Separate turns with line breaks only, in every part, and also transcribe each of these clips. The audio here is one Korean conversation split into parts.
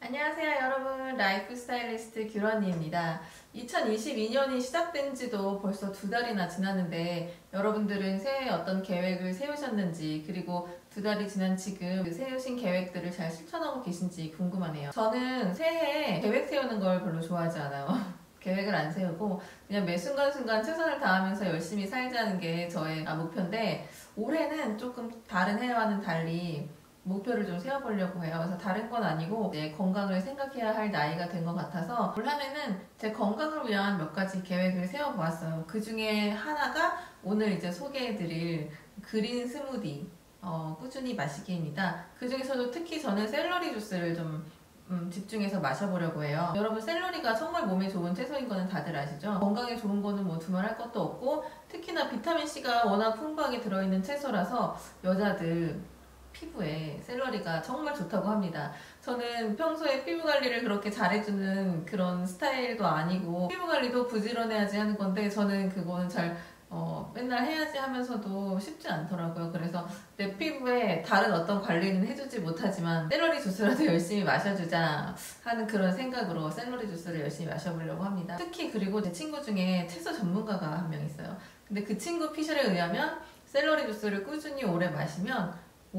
안녕하세요 여러분, 라이프 스타일리스트 규런이입니다. 2022년이 시작된 지도 벌써 2달이나 지났는데 여러분들은 새해에 어떤 계획을 세우셨는지, 그리고 2달이 지난 지금 세우신 계획들을 잘 실천하고 계신지 궁금하네요. 저는 새해에 계획 세우는 걸 별로 좋아하지 않아요. 계획을 안 세우고 그냥 매 순간순간 최선을 다하면서 열심히 살자는 게 저의 목표인데, 올해는 조금 다른 해와는 달리 목표를 좀 세워보려고 해요. 그래서 다른 건 아니고 내 건강을 생각해야 할 나이가 된 것 같아서 올 한해는 제 건강을 위한 몇 가지 계획을 세워보았어요. 그 중에 하나가 오늘 이제 소개해드릴 그린 스무디 꾸준히 마시기입니다. 그 중에서도 특히 저는 샐러리 주스를 좀 집중해서 마셔보려고 해요. 여러분, 샐러리가 정말 몸에 좋은 채소인 거는 다들 아시죠? 건강에 좋은 거는 뭐 두말할 것도 없고, 특히나 비타민C가 워낙 풍부하게 들어있는 채소라서 여자들 피부에 샐러리가 정말 좋다고 합니다. 저는 평소에 피부 관리를 그렇게 잘해주는 그런 스타일도 아니고, 피부 관리도 부지런해야지 하는 건데 저는 그거는 잘 맨날 해야지 하면서도 쉽지 않더라고요. 그래서 내 피부에 다른 어떤 관리는 해주지 못하지만 샐러리 주스라도 열심히 마셔주자 하는 그런 생각으로 샐러리 주스를 열심히 마셔보려고 합니다. 특히 그리고 제 친구 중에 채소 전문가가 한 명 있어요. 근데 그 친구 피셜에 의하면 샐러리 주스를 꾸준히 오래 마시면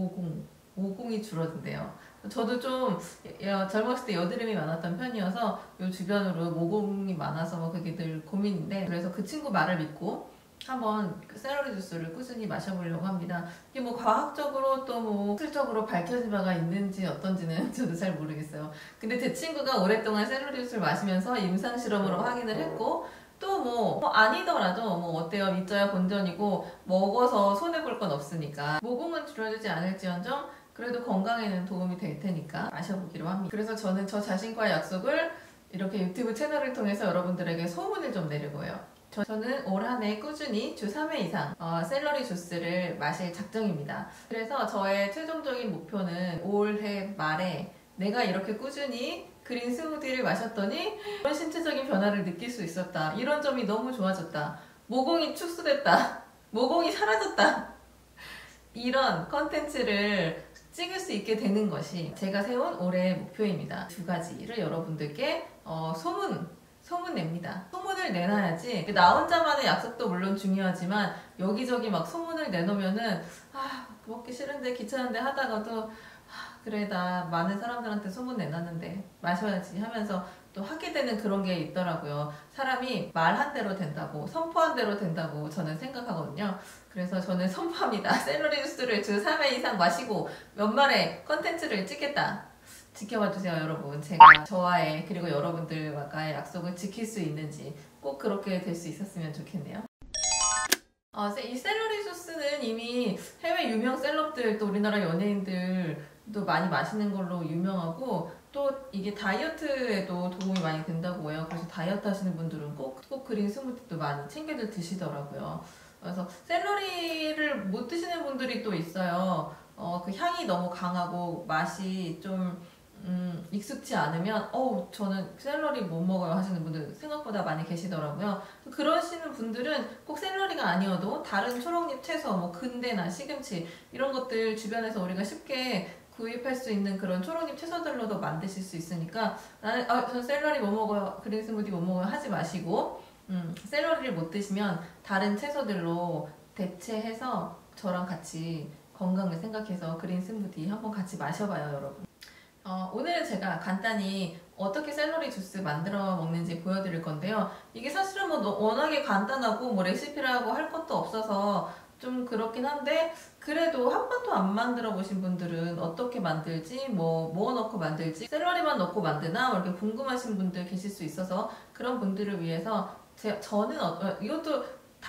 모공이 줄어든대요. 저도 좀 젊었을 때 여드름이 많았던 편이어서 요 주변으로 모공이 많아서 뭐 그게 늘 고민인데, 그래서 그 친구 말을 믿고 한번 샐러리 주스를 꾸준히 마셔보려고 합니다. 이게 뭐 과학적으로 또 뭐 실적으로 밝혀진 바가 있는지 어떤지는 저도 잘 모르겠어요. 근데 제 친구가 오랫동안 샐러리 주스를 마시면서 임상 실험으로 확인을 했고, 또 뭐 아니더라도 뭐 어때요? 믿져야 본전이고 먹어서 손해볼 건 없으니까 모공은 줄여주지 않을지언정 그래도 건강에는 도움이 될 테니까 마셔보기로 합니다. 그래서 저는 저 자신과의 약속을 이렇게 유튜브 채널을 통해서 여러분들에게 소문을 좀 내려고 해요. 저는 올 한 해 꾸준히 주 3회 이상 샐러리 주스를 마실 작정입니다. 그래서 저의 최종적인 목표는 올해 말에 내가 이렇게 꾸준히 그린 스무디를 마셨더니 이런 신체적인 변화를 느낄 수 있었다, 이런 점이 너무 좋아졌다, 모공이 축소됐다, 모공이 사라졌다, 이런 컨텐츠를 찍을 수 있게 되는 것이 제가 세운 올해의 목표입니다. 2가지를 여러분들께 소문냅니다. 소문을 내놔야지, 나 혼자만의 약속도 물론 중요하지만 여기저기 막 소문을 내놓으면은 먹기 싫은데 귀찮은데 하다가도 그래, 나 많은 사람들한테 소문 내놨는데 마셔야지 하면서 또 하게 되는 그런 게 있더라고요. 사람이 말한 대로 된다고, 선포한 대로 된다고 저는 생각하거든요. 그래서 저는 선포합니다. 샐러리 주스를 주 3회 이상 마시고 연말에 컨텐츠를 찍겠다. 지켜봐 주세요 여러분. 제가 저와의 그리고 여러분들과의 약속을 지킬 수 있는지 꼭 그렇게 될 수 있었으면 좋겠네요. 이 샐러리 주스는 이미 해외 유명 셀럽들, 또 우리나라 연예인들도 많이 마시는 걸로 유명하고, 또 이게 다이어트에도 도움이 많이 된다고 해요. 그래서 다이어트 하시는 분들은 꼭 그린 스무디도 많이 챙겨들 드시더라고요. 그래서 샐러리를 못 드시는 분들이 또 있어요. 그 향이 너무 강하고 맛이 좀 익숙지 않으면 저는 샐러리 못 먹어요 하시는 분들 생각보다 많이 계시더라고요. 그러시는 분들은 꼭 샐러리가 아니어도 다른 초록잎 채소, 뭐 근대나 시금치 이런 것들 주변에서 우리가 쉽게 구입할 수 있는 그런 초록잎 채소들로도 만드실 수 있으니까, 나는 전 샐러리 못 먹어요, 그린 스무디 못 먹어요 하지 마시고, 샐러리를 못 드시면 다른 채소들로 대체해서 저랑 같이 건강을 생각해서 그린 스무디 한번 같이 마셔봐요 여러분. 오늘은 제가 간단히 어떻게 샐러리 주스 만들어 먹는지 보여드릴 건데요. 이게 사실은 뭐 워낙에 간단하고 뭐 레시피라고 할 것도 없어서 좀 그렇긴 한데, 그래도 한 번도 안 만들어 보신 분들은 어떻게 만들지, 뭐 넣고 만들지, 샐러리만 넣고 만드나 뭐 이렇게 궁금하신 분들 계실 수 있어서, 그런 분들을 위해서 저는 이것도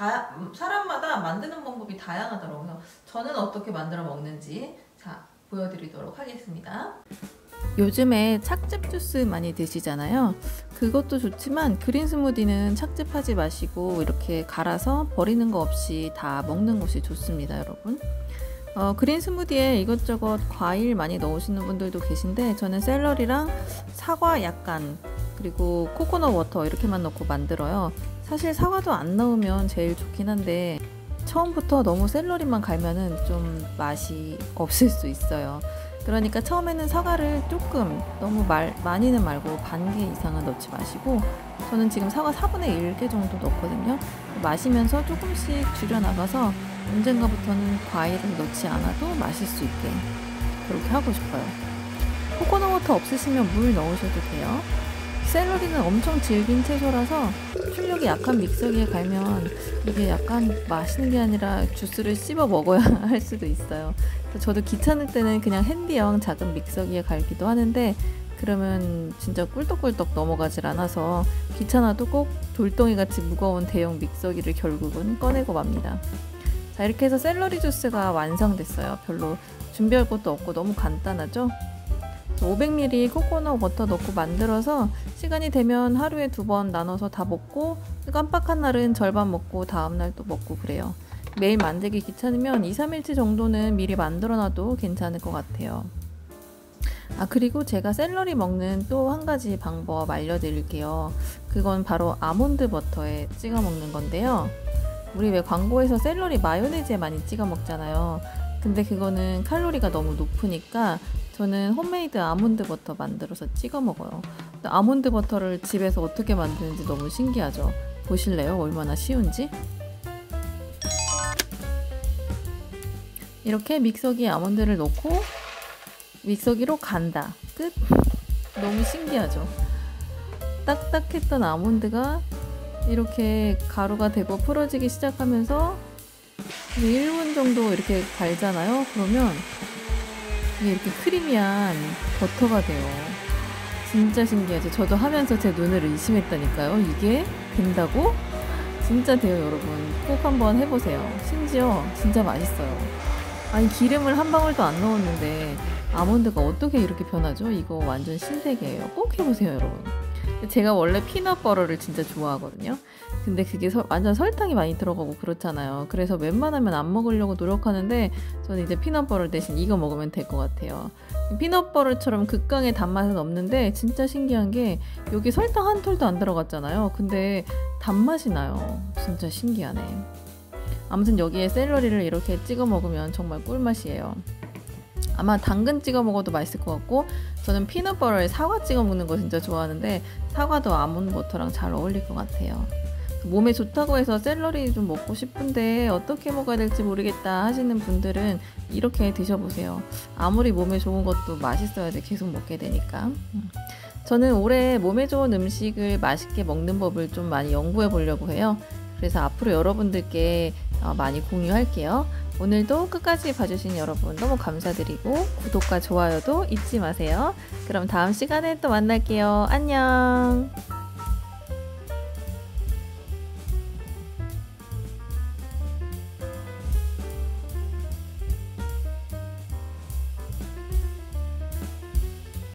사람마다 만드는 방법이 다양하더라고요. 저는 어떻게 만들어 먹는지 보여드리도록 하겠습니다. 요즘에 착즙 주스 많이 드시잖아요. 그것도 좋지만 그린 스무디는 착즙하지 마시고 이렇게 갈아서 버리는 거 없이 다 먹는 것이 좋습니다 여러분. 그린 스무디에 이것저것 과일 많이 넣으시는 분들도 계신데, 저는 샐러리랑 사과 약간, 그리고 코코넛 워터 이렇게만 넣고 만들어요. 사실 사과도 안 넣으면 제일 좋긴 한데 처음부터 너무 샐러리만 갈면은 좀 맛이 없을 수 있어요. 그러니까 처음에는 사과를 조금 너무 많이는 말고 반 개 이상은 넣지 마시고, 저는 지금 사과 4분의 1개 정도 넣거든요. 마시면서 조금씩 줄여나가서 언젠가부터는 과일을 넣지 않아도 마실 수 있게 그렇게 하고 싶어요. 코코넛 워터 없으시면 물 넣으셔도 돼요. 샐러리는 엄청 질긴 채소라서 출력이 약한 믹서기에 갈면 이게 약간 마시는 게 아니라 주스를 씹어 먹어야 할 수도 있어요. 그래서 저도 귀찮을 때는 그냥 핸디형 작은 믹서기에 갈기도 하는데, 그러면 진짜 꿀떡꿀떡 넘어가질 않아서 귀찮아도 꼭 돌덩이 같이 무거운 대형 믹서기를 결국은 꺼내고 맙니다. 자, 이렇게 해서 샐러리 주스가 완성됐어요. 별로 준비할 것도 없고 너무 간단하죠? 500ml 코코넛 워터 넣고 만들어서 시간이 되면 하루에 2번 나눠서 다 먹고, 깜빡한 날은 절반 먹고 다음날 또 먹고 그래요. 매일 만들기 귀찮으면 2-3일치 정도는 미리 만들어놔도 괜찮을 것 같아요. 그리고 제가 샐러리 먹는 또 한 가지 방법 알려드릴게요. 그건 바로 아몬드 버터에 찍어 먹는 건데요. 우리 왜 광고에서 샐러리 마요네즈에 많이 찍어 먹잖아요. 근데 그거는 칼로리가 너무 높으니까 저는 홈메이드 아몬드 버터 만들어서 찍어 먹어요. 아몬드 버터를 집에서 어떻게 만드는지 너무 신기하죠? 보실래요? 얼마나 쉬운지? 이렇게 믹서기에 아몬드를 넣고 믹서기로 간다. 끝! 너무 신기하죠? 딱딱했던 아몬드가 이렇게 가루가 되고 풀어지기 시작하면서 1분 정도 이렇게 갈잖아요. 그러면 이게 이렇게 크리미한 버터가 돼요. 진짜 신기하죠? 저도 하면서 제 눈을 의심했다니까요. 이게 된다고? 진짜 돼요, 여러분. 꼭 한번 해보세요. 심지어 진짜 맛있어요. 아니, 기름을 한 방울도 안 넣었는데 아몬드가 어떻게 이렇게 변하죠? 이거 완전 신세계예요. 꼭 해보세요, 여러분. 제가 원래 피넛버터를 진짜 좋아하거든요. 근데 그게 완전 설탕이 많이 들어가고 그렇잖아요. 그래서 웬만하면 안 먹으려고 노력하는데 저는 이제 피넛버터 대신 이거 먹으면 될 것 같아요. 피넛버터처럼 극강의 단맛은 없는데 진짜 신기한 게 여기 설탕 한 톨도 안 들어갔잖아요. 근데 단맛이 나요. 진짜 신기하네. 아무튼 여기에 샐러리를 이렇게 찍어 먹으면 정말 꿀맛이에요. 아마 당근 찍어 먹어도 맛있을 것 같고, 저는 피넛버터에 사과 찍어 먹는 거 진짜 좋아하는데 사과도 아몬드 버터랑 잘 어울릴 것 같아요. 몸에 좋다고 해서 샐러리 좀 먹고 싶은데 어떻게 먹어야 될지 모르겠다 하시는 분들은 이렇게 드셔보세요. 아무리 몸에 좋은 것도 맛있어야지 계속 먹게 되니까. 저는 올해 몸에 좋은 음식을 맛있게 먹는 법을 좀 많이 연구해 보려고 해요. 그래서 앞으로 여러분들께 많이 공유할게요. 오늘도 끝까지 봐주신 여러분 너무 감사드리고 구독과 좋아요도 잊지 마세요. 그럼 다음 시간에 또 만날게요. 안녕.